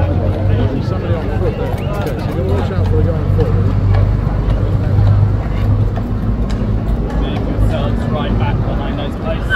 There's somebody on foot there. Okay, so you've got to watch out for a guy on foot. Leave yourselves right back behind those places.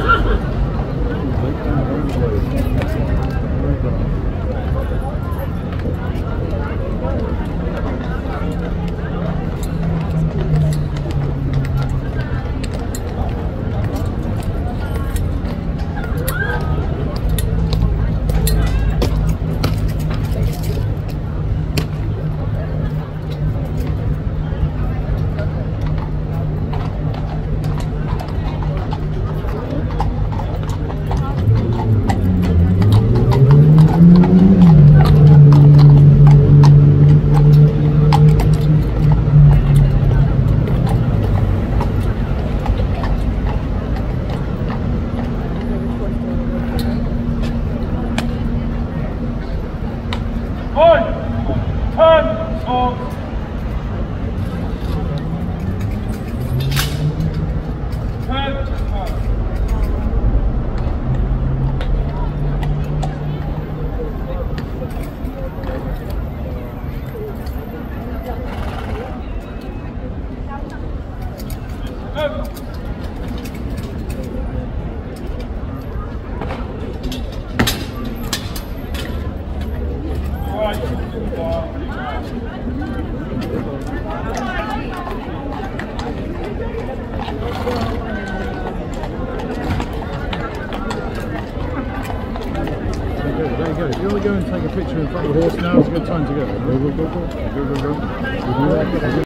There you go. If you want to go and take a picture in front of the horse now, it's a good time to go. Go, go, go, go. Go, go, go.